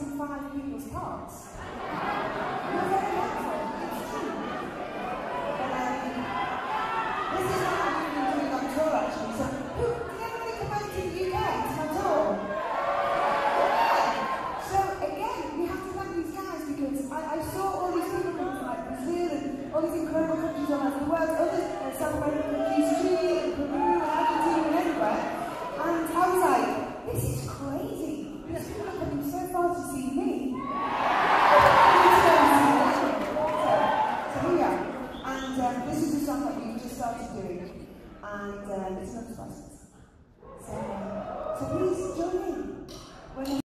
in 5 people's parts. You're very helpful. It's true. But this is what we've been doing on tour actually. So, did anybody come over to the UK to my tour? Yeah. So again, we have to thank these guys because I saw all these people coming from like Brazil and all these incredible countries all over the world, other South American countries, Chile and Peru and Argentina and everywhere. And I was like, this is crazy. These people are coming so far to see me. So here we are. And this is a song that we just started doing. And it's another process. So please join in.